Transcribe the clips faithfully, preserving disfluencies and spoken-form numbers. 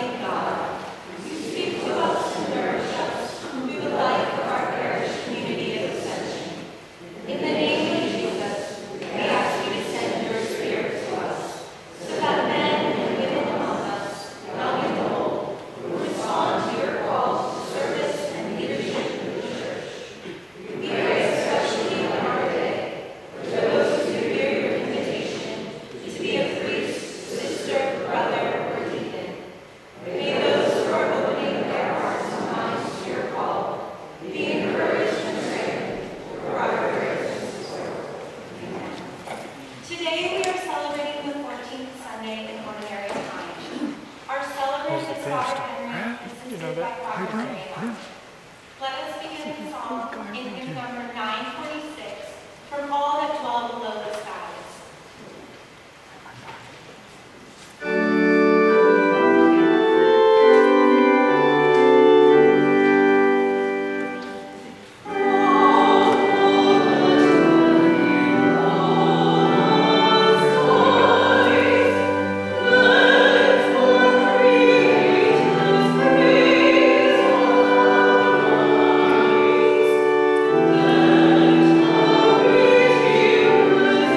Praise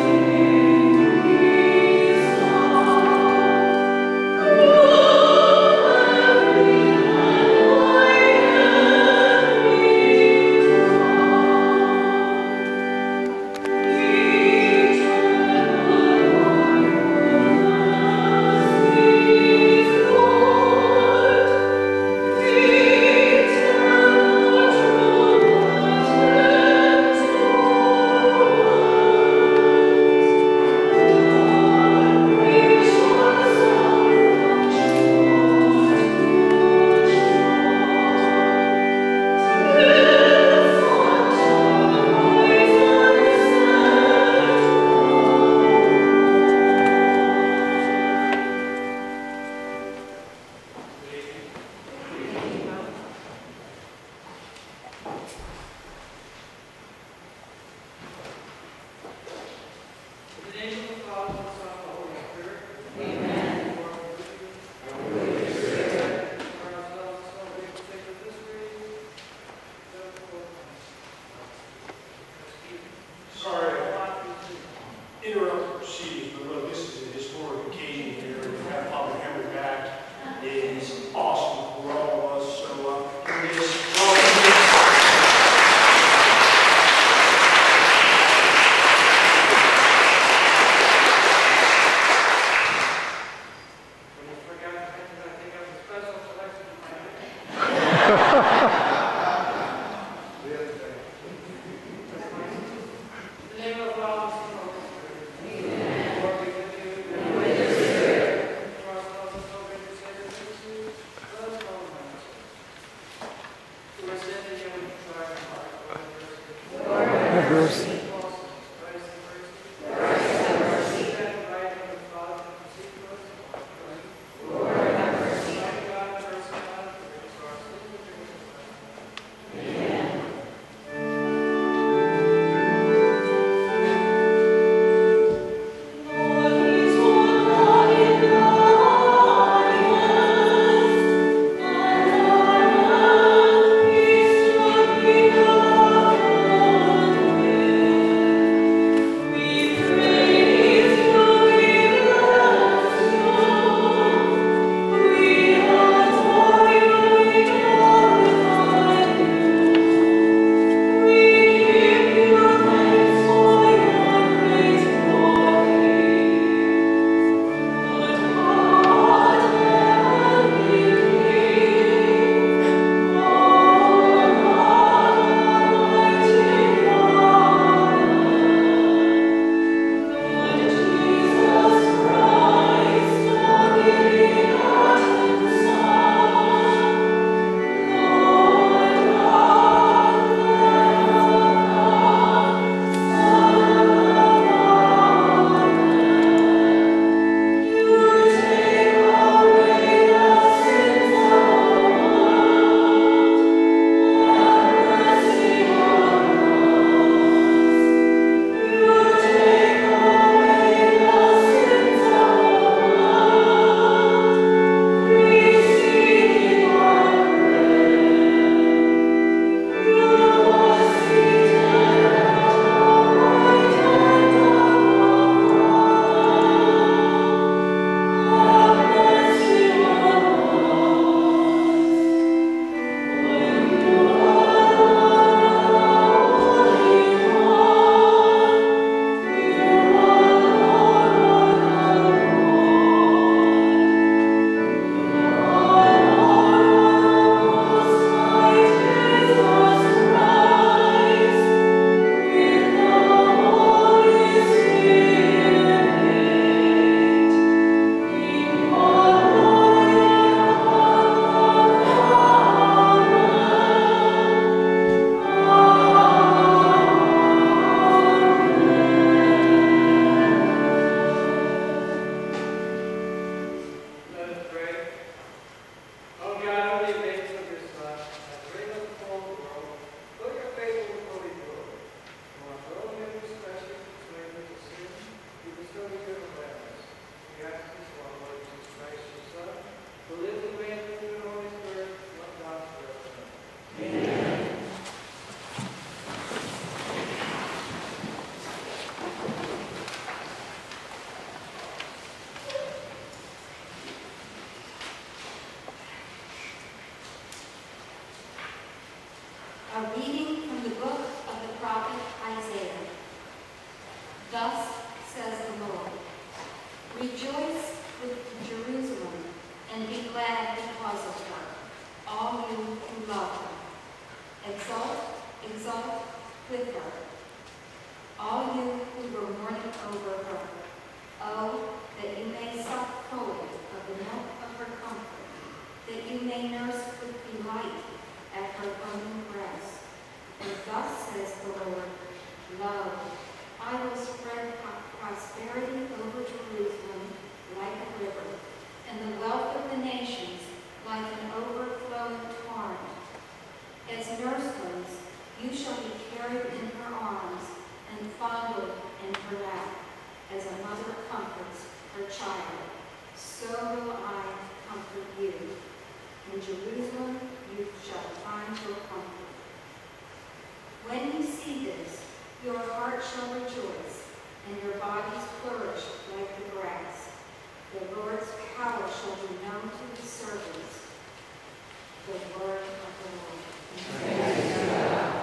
A reading from the book of the prophet Isaiah. Thus says the Lord, rejoice with Jerusalem and be glad because of her, all you who love her. Exult, exult with her, all you who were mourning over her. Oh, that you may suck fully of the milk of her comfort, that you may nurse with delight at her own breast. For thus says the Lord, lo, I will spread prosperity over Jerusalem like a river, and the wealth of the nations like an overflowing torrent. As nurslings, you shall be carried in her arms and fondled in her lap, as a mother comforts her child. So will I comfort you. In Jerusalem you shall find your comfort. When you see this, your heart shall rejoice, and your bodies flourish like the grass. The Lord's power shall be known to his servants. The word of the Lord. Praise God.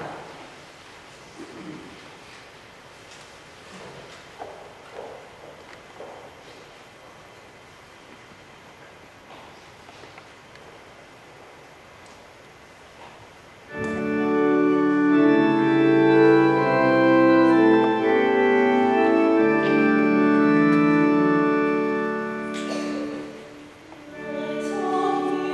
Let all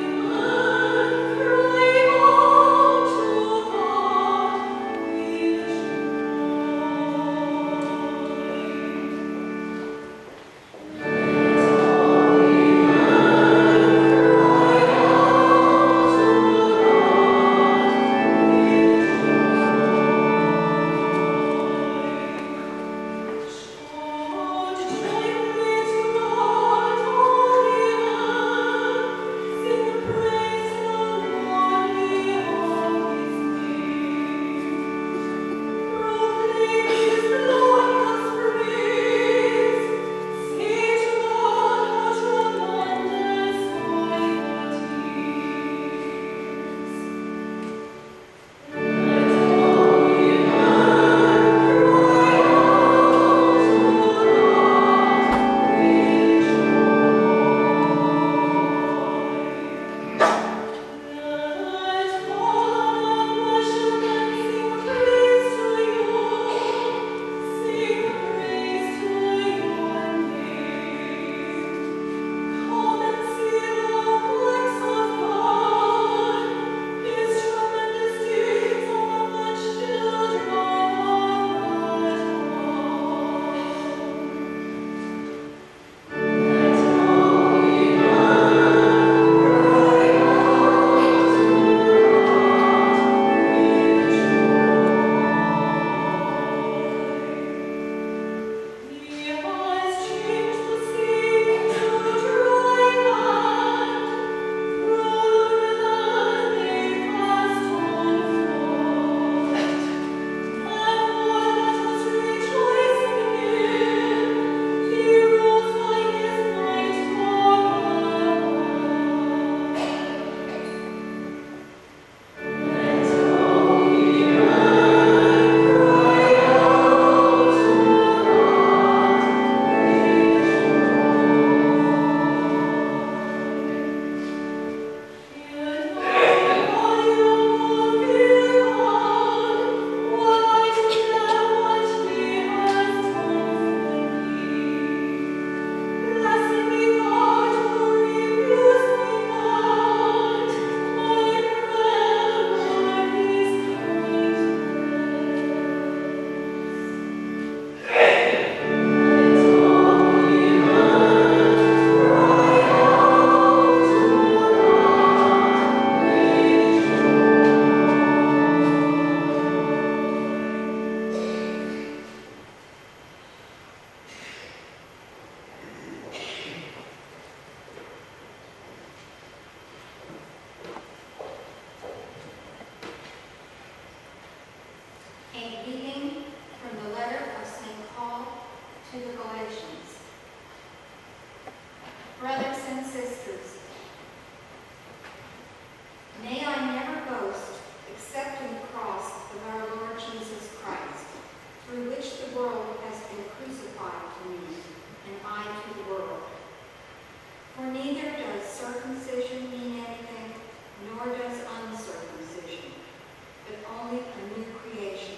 Neither does circumcision mean anything, nor does uncircumcision, but only a new creation.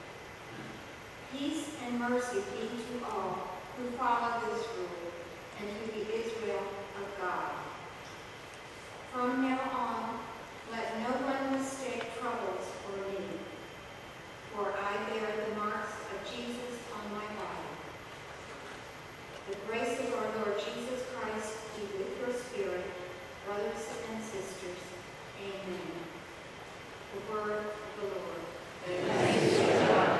Peace and mercy be to all who follow this rule, and to the Israel of God. From now on, let no one mistake troubles for me, for I bear the marks of Jesus on my body. The grace of our Lord Jesus Christ be with your spirit, brothers and sisters. Amen. The word of the Lord. Thanks be to God.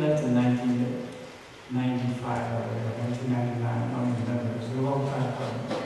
nineteen ninety-five or nineteen ninety-nine, I don't remember. It was a long time ago.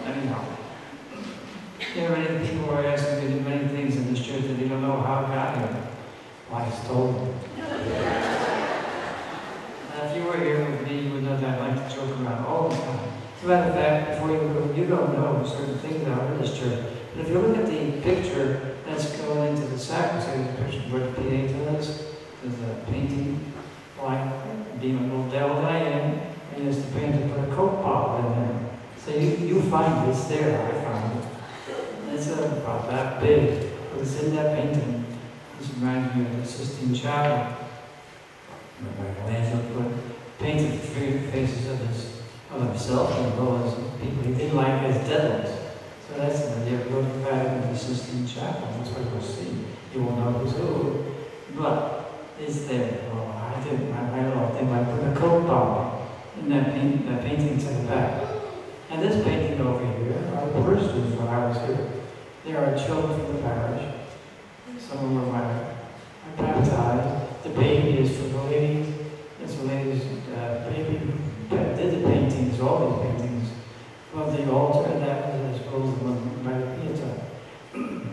don't know certain things about this church. But if you look at the picture that's going into the sacristy, the picture where the Pieta is, there's a painting like being a little devil that I am, and there's the painter put a Coke bottle in there. So you, you find it, it's there, I found it. And it's uh, about that big, but it's in that painting. This reminds me of the Sistine Chapel. Michelangelo put painted three faces of his of himself as well as people he didn't like as devils. So that's the idea of going back into the Sistine Chapel. That's what you'll see. You will know who's who. But it's there. Well, I didn't. I, I don't think I put a Coke bottle in that, paint, that painting to the back. And this painting over here, I first was when I was here. There are children from the parish. Some of them were my, my baptized. The baby is for the ladies. It's the ladies' uh, baby. Did the paintings, all these paintings. Well, the altar, and that was, I suppose, the one by the Pieta.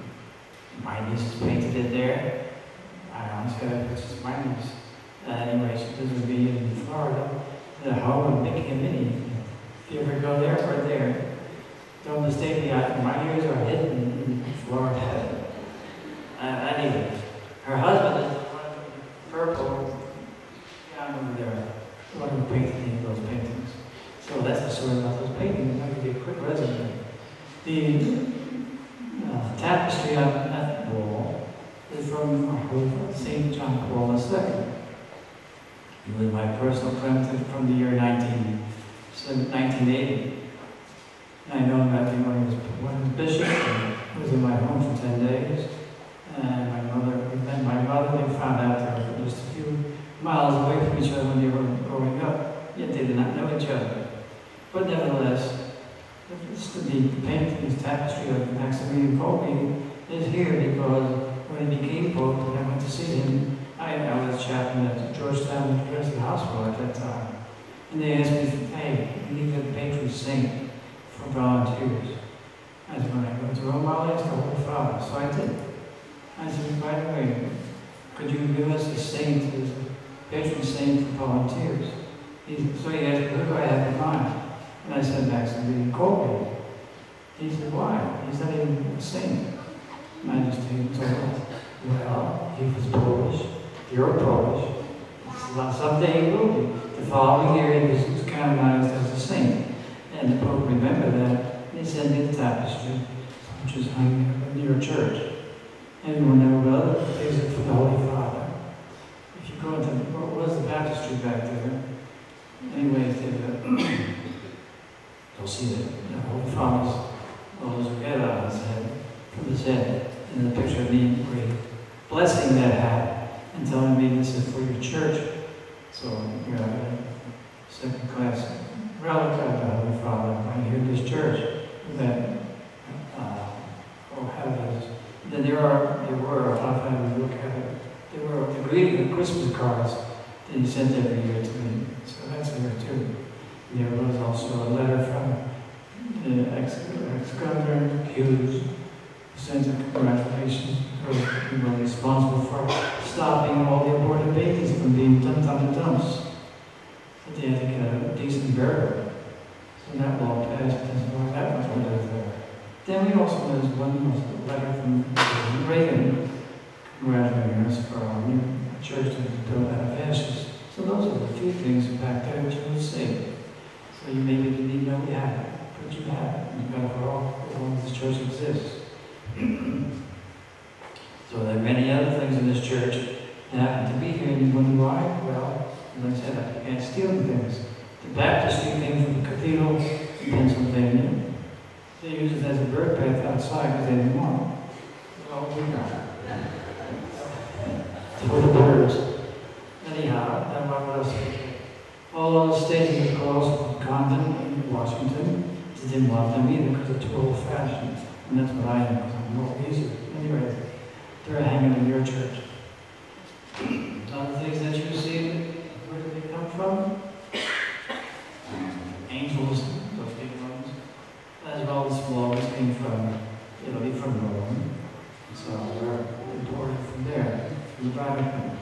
My niece is painted in there. I honestly, it's just my niece. Uh, anyway, she lives with me in Florida, the home of Mickey and Minnie. If you ever go there, we're there. Don't mistake me, I, my ears are hidden in Florida. Uh, anyway, her husband is the one in purple. Yeah, I remember there. The one who painted those paintings. So that's the story about those paintings. I'll give you a quick resume. The uh, tapestry on that wall is from Saint John Paul the Second. He was my personal friend from the year nineteen eighty. I know him after when he was, when he was bishop. He was in my home for ten days. And my mother, we met my mother, they found out they were just a few miles away from each other when they were growing up, yet they did not know each other. But nevertheless, the painting, this tapestry of Maximilian Kolbe is here because when he became Pope and I went to see him, I, I was chaplain at Georgetown University Hospital at that time. And they asked me, hey, we need a patron saint for volunteers. I said, when I go to Rome, I'll ask the Holy Father. So I did. I said, by the way, could you give us a saint as a patron saint for volunteers? He, so he asked me, who do I have in mind? And I said, Maximilian Kolbe. He said, why? He's not even a saint. And I just told him, well, he was Polish. You're Polish. Someday he will be. The following year he was canonized as a saint. And the Pope remembered that. And he sent me the tapestry, which is hung near a church. Anyone know well, there's it for the Holy Father. If you go into, what was the baptistry back there? Anyways, you'll see that the Holy Father's those get on his head, from his head, in the picture of me where he blessing that hat and telling me this is for your church. So you know, a second class relic of the Holy Father right here in this church that uh, or have those. Then there are there were, a lot of times we look at it, there were the greeting, the Christmas cards that he sent every year to me. So that's there too. There was also a letter from the ex-governor Hughes, who sent a congratulations for being responsible for stopping all the aborted babies from being dumped on the dumps. But they had to get a decent burial. So that law passed, that's why that was letter there. Then we also, there's one letter from President Reagan congratulating us for our new church that was built out of ashes. So those are the few things back there that you would see. So you maybe didn't even know we had it, but you have it. You've got it for all, as long as this church exists. So there are many other things in this church that happen to be here, and you wonder why? Well, as I said, I began stealing things. The baptistry came from the cathedral in Pennsylvania. They used it as a bird bath outside because they didn't want it. Well, we got it. For the birds. Anyhow, then what else? All those staging calls from Condon in Washington, they didn't want them either because they're too old-fashioned. And that's what I am, because I'm more easier. Anyway, they're hanging in your church. Other things that you see, where do they come from? Angels, those big ones. As well as small ones came from Italy, from Rome. So we're imported from there, from the Vatican.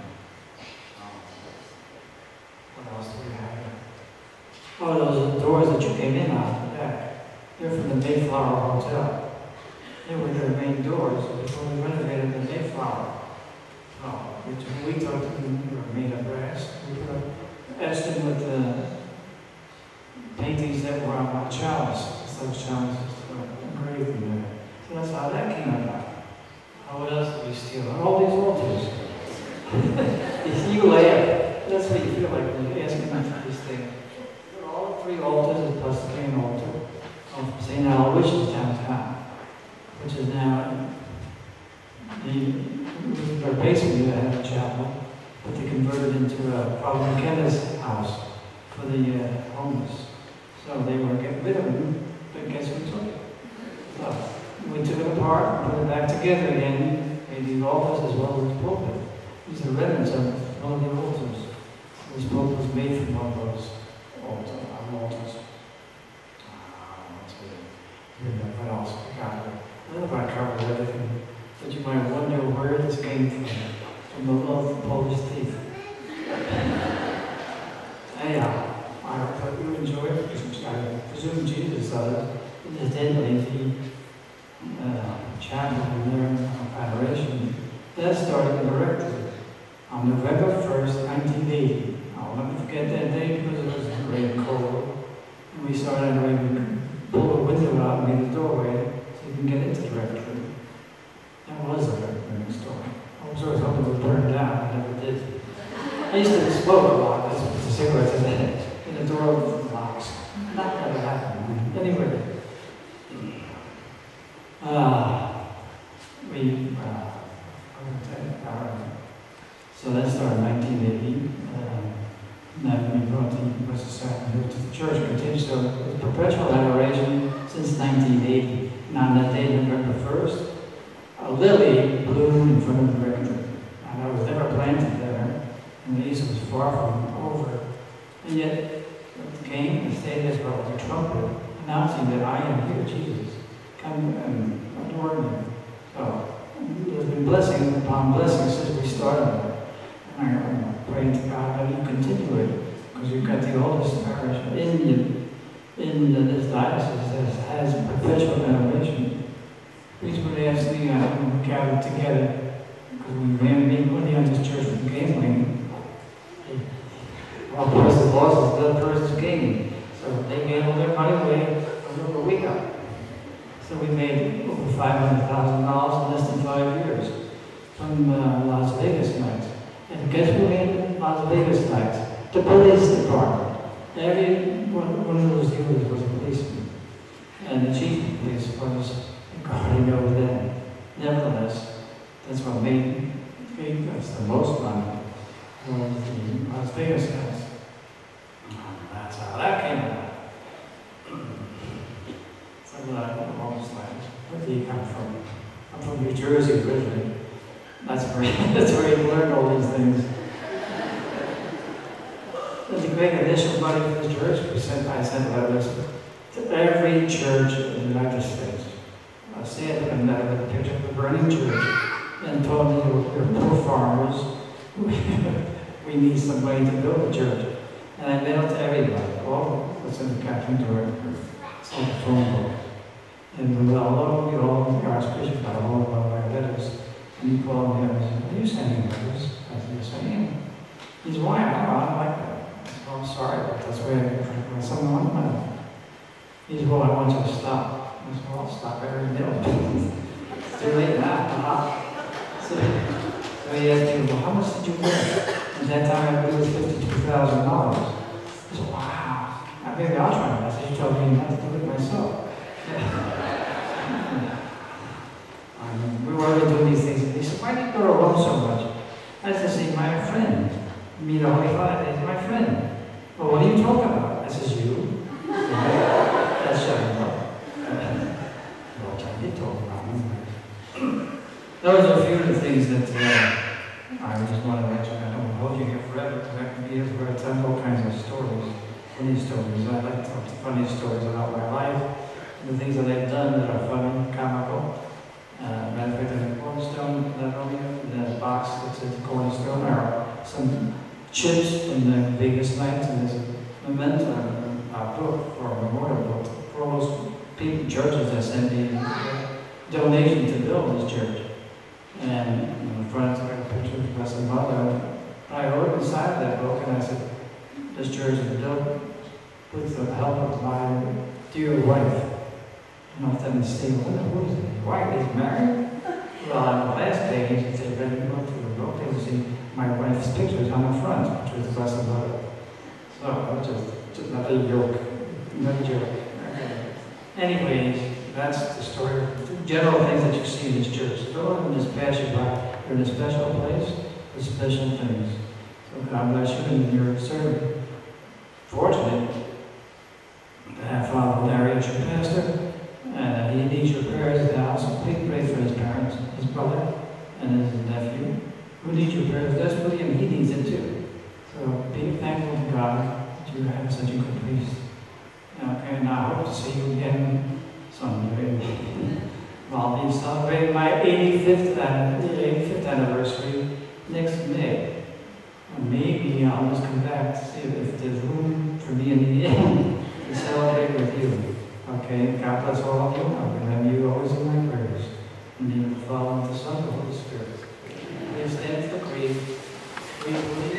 What else do we have here? Oh, those doors that you came in on the back. They're from from the Mayflower Hotel. They were their main doors before we renovated the Mayflower. Oh, which we took them, they were made of brass. We put up, etched them with uh, paintings that were on my chalices. Those chalices were engraved in there. So that's how that came about. Oh, what else did we steal? All these altars. You laugh. That's what you feel like when you ask me for these things. All three altars, plus the main altar of Saint Aloysius downtown, which is now the, our basement had a chapel, but they converted into a Father McKenna's house for the uh, homeless. So they were getting rid of them, but guess who took it? So we took it apart and put it back together again, made the altars as well as the pulpit. These are remnants of one of the altars. This pulpit was made from one of those altars. altars. Ah, what's it? What else? I got it. I don't know if I covered everything, but you might wonder where this came from. From the love of Polish thief. Anyhow, I hope you enjoy it. I presume Jesus does. Incidentally, the uh, chapel in there of adoration, that started in the rectory on November first, nineteen eighty. I'll never forget that day because it was very cold. And we started, we pulled the window out and made a doorway so you can get into the rectory. That was the rectory next door. I was always hoping it would burn down, I never did. I used to smoke a lot, that's what the cigarettes in the, in the door of the box. Not that it happened. Anyway, uh, we, uh, I'm going to tell you, uh, so that started in nineteen eighty. Uh, then we brought the Blessed Sacrament to the church, continued, so it was perpetual adoration since nineteen eighty. And on that day, November first, a lily bloomed in front of the rectory. And I was never planted there, and the east was far from over. And yet, it came and stayed as well with a trumpet, announcing that I am here, Jesus. Come and adore me. So, there's been blessing upon blessing since we started it. And I'm praying to God that you continue it, because you've got the oldest parish in, the, in this diocese that has perpetual adoration. Please would ask me, uh, when we gathered together, because we ran made money on this church from gambling. One person's loss is the other person's gain. So they gave all their money away over we got. So we made over five hundred thousand dollars in less than five years from uh, Las Vegas nights. And guess who made Las Vegas nights? The police department. Every one, one of those dealers was a policeman. And the chief of police was a guardian over them. Nevertheless, that's what made, made us the most money. Was the Las Vegas guys. That's how that came about. So like, almost like, where do you come from? I'm from New Jersey originally. That's where, that's where you learn all these things. And to make initial money for the church, we sent, I sent letters to every church in the United States. I sent a letter with a picture of a burning church and told them they're poor farmers. We need somebody to build a church. And I mailed to everybody, all what's in the Catholic directory. It's on the phone book. And we all, we all, the Archbishop got a hold of one of our letters. And he called me up and said, are you sending letters? I said, yes, I am. He said, why? I don't like that. I said, well, I'm sorry, but that's where I someone wants money. He said, well, I want you to stop. I said, well, I'll stop every minute. It's too late now. So, so he asked me, well, how much did you get? At that time, I believe it was fifty-two thousand dollars. I said, wow. Now, maybe I'll try that. I said, you told me not to do it myself. um, we were already doing these things. And he said, why do you go to Rome so much? I said, see, my friend. Meet a Holy Father. He's my friend. Well, what are you talking about? I says, you. That's shut him up. Well, I did talk about him. Those are a few of the things that uh, I just want to mention. I don't want to hold you here forever, because I can be here for a ton, all kinds of stories, funny stories. I like to talk funny stories about my life, and the things that I've done that are funny, comical. Uh, matter of fact, in the cornerstone, not only in the box that's at the cornerstone, are some chips from the Vegas nights, and there's a memento, a book, or a memorial book, for all those people, churches that sent me donations to build this church. And in the front, I got a picture of the Blessed Mother. I wrote inside that book, and I said, this church is built with the help of my dear wife. You know, then they say, well, who is it? Wife is married? Well, on the last page, it said, when you look through the book, you see my wife's pictures on the front, which was the Blessed Mother. So, it was just, just not a joke. No joke. Anyways, that's the story. General things that you see in this church. Go in this passage by. You're in a special place with special things. So God bless you, and you're certainly fortunate to have Father Larry as your pastor. And he needs your prayers now, so please pray for his parents, his brother, and his nephew, who need your prayers desperately, and he needs it too. So be thankful to God that you have such a good priest. Okay, and I hope to see you again someday. I'll be celebrating my eighty-fifth, uh, eighty-fifth anniversary next May. And maybe I'll just come back to see if there's room for me in the end to celebrate with you. Okay, God bless all of you. I'm going to have you always in my prayers. In the name of the Father, and the Son, and the Holy Spirit. Please stand for the creed. We believe.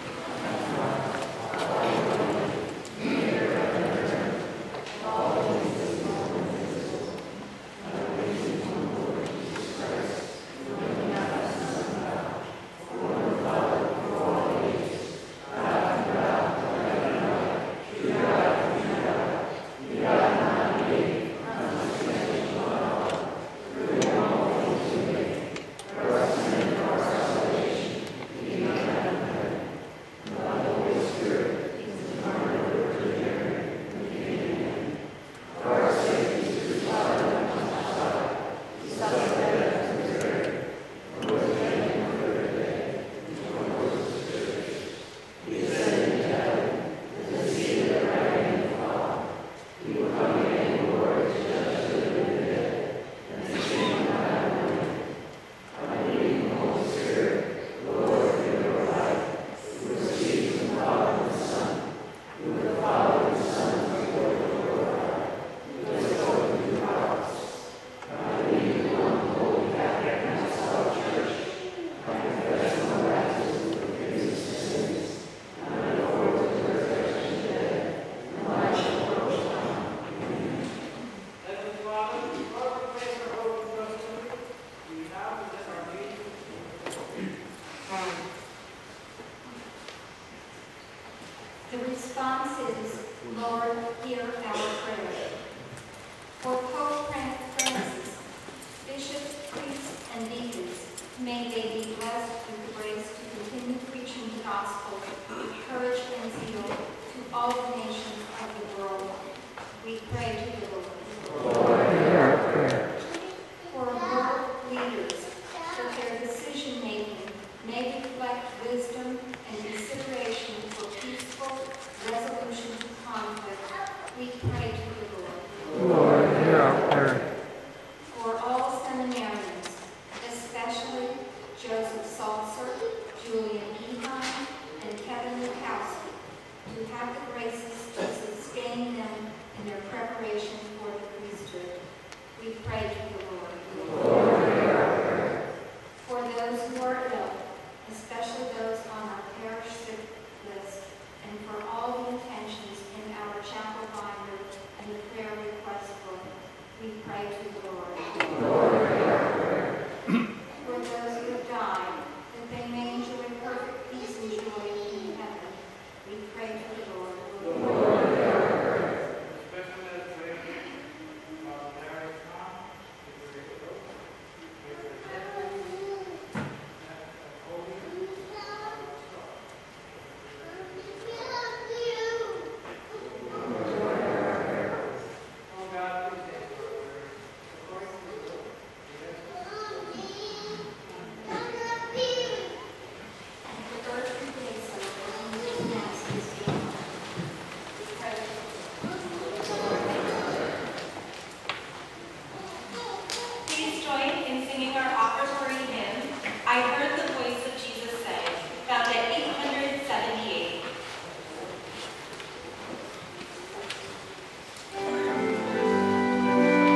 The response is, Lord, hear our prayer. For Pope Francis, bishops, priests, and deacons, may they be blessed with the grace to continue preaching the gospel with courage and zeal to all the nations of the world. We pray to the Lord. Lord, hear our prayer. For world leaders, that their decision-making may reflect wisdom and consideration for peaceful resolution to conflict, we pray to the Lord. Lord, hear our prayer. For all seminarians, especially Joseph Salzer, Julian Ehine, and Kevin Lukowski, to have the graces to sustain them in their preparation for the priesthood, we pray to the Lord. Lord, hear our prayer. For those who are ill, especially those on our parish sick list, and for all the intentions in our chapel binder and the prayer request book, we pray to the Lord. Lord, hear our prayer. For those who have died, that they may enjoy perfect peace and joy in heaven, we pray to the Lord. Lord, hear our prayer. The birthday celebration Mass is being held. We pray to the Lord. Please join in singing our offertory hymn, I Heard the Voice of Jesus Say, found at eight hundred seventy-eight. Thank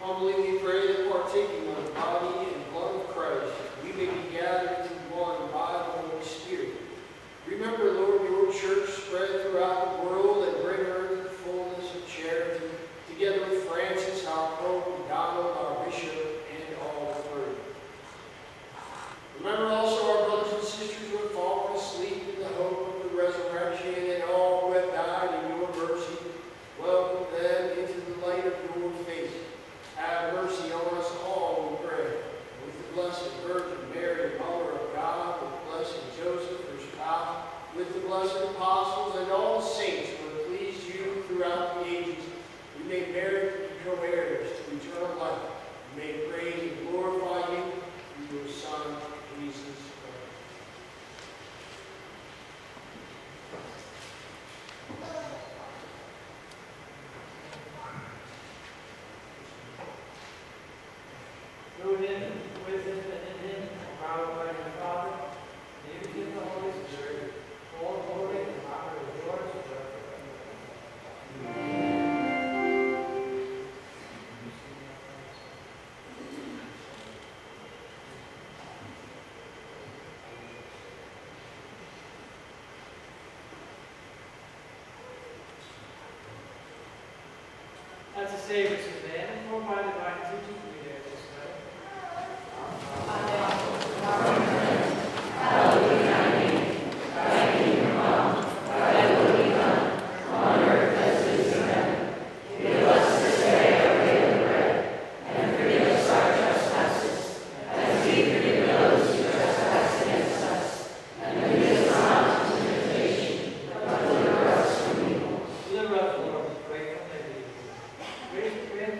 Humbly we pray that partaking of the body and blood of Christ, we may be gathered into one by the Holy Spirit. Remember, Lord, your church spread throughout the world and bring her to the fullness of charity, together with Francis, our Pope, and Donald, our Bishop, and all the clergy. Remember also our brothers and sisters who have fallen asleep in the hope of the resurrection, and all who have died in your mercy. Welcome them into the light of your face. Have mercy on us all, we pray. With the Blessed Virgin Mary, Mother of God, with blessed Joseph, her spouse, with the blessed apostles and all the saints who have pleased you throughout the ages, we may merit to be co-heirs to eternal life. We may praise and glorify you through your Son, Jesus Christ. Through him, with him, and in him, crowned by the Father, and you give the Holy Spirit, all glory and honor is yours forever. As the Savior says, and for my divine teaching, we dare this way. Deliver us, Lord, great from the evil. Grace, grant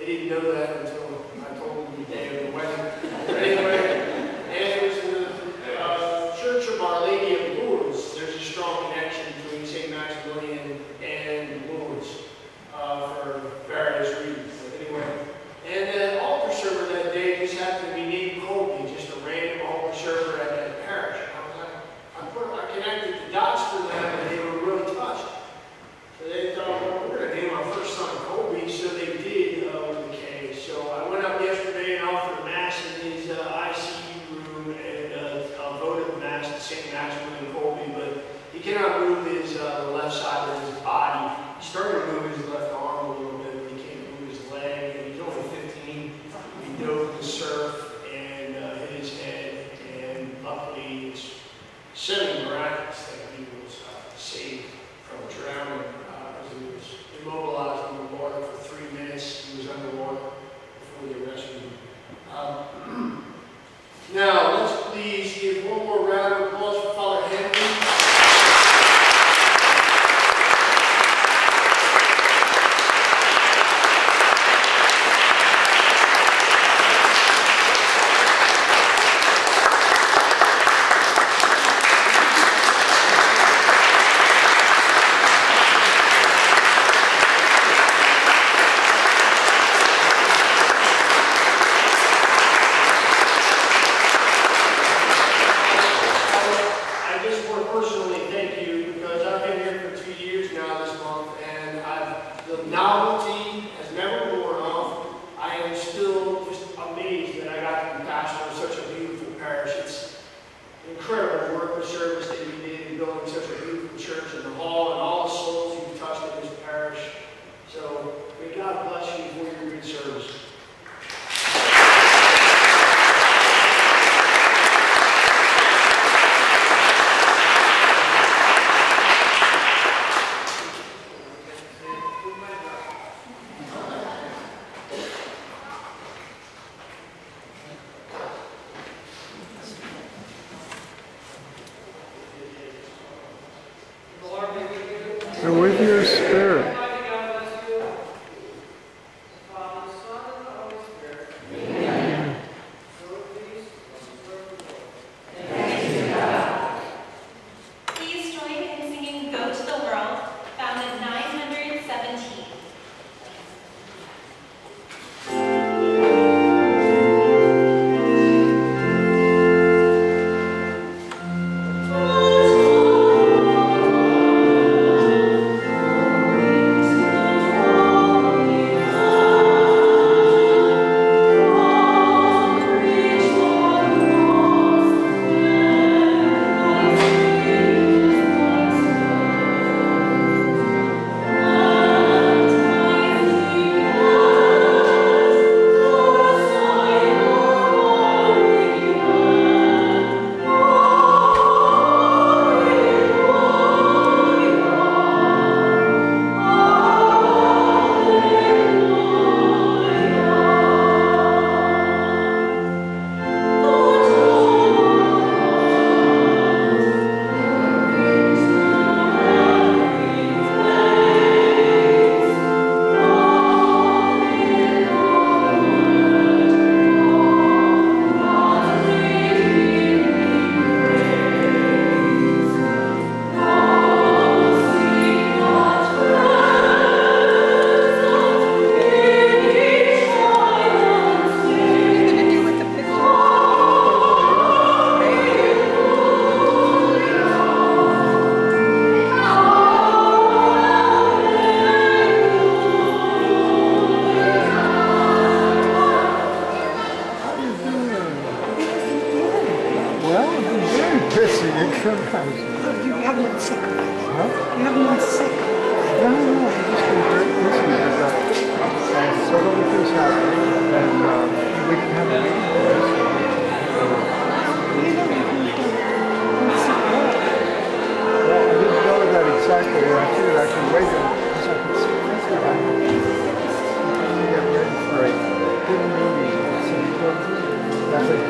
didn't know that until I told them the day of the wedding. But anyway, and it was in the uh, Church of Our Lady of Lourdes. There's a strong connection between Saint Maximilian and Lourdes uh, for various reasons. But anyway, and the altar server that day just happened to be named Colby, just a random altar server at that parish. I was like, I, put, I connected the dots for them, and they were really touched. So they thought, well, we're going to name our first son Colby, so they did uh, with the K. So I went up yesterday and offered a mass in his uh, I C U room and uh, a votive mass to Saint Maximilian Colby, but he cannot move his uh, left side of his body. He started to move his left arm a little bit, but he can't move his leg, and he's only fifteen. He dove the surf and uh, hit his head, and luckily it's semi-miraculous that he was uh, saved from drowning. He was immobilized in the water for three minutes. He was underwater before they rescued him. Um, now, let's please give one more round of applause for Father Henry. And with your spirit. Please join in singing Go to the World, found at nine hundred seventeen. You haven't been sick. Huh? You haven't been sick. No, no, no. I just been very busy because uh, uh, several things happening, and uh, we didn't have a meeting for this. You don't even been sick. Well, I didn't know that exactly. I figured I could wait because I could see this guy. Get ready for a good meeting. That's a